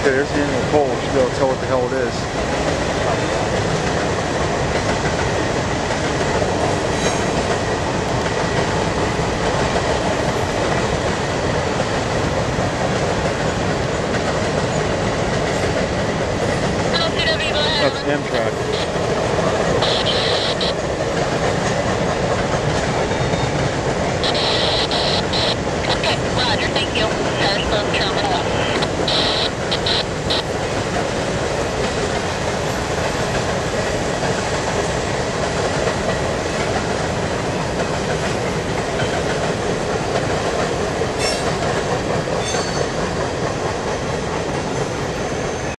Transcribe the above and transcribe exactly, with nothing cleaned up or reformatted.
Okay, there's the end of the pole. You should be able to tell what the hell it is. That's Amtrak. Okay, roger, thank you. Harrisburg Terminal.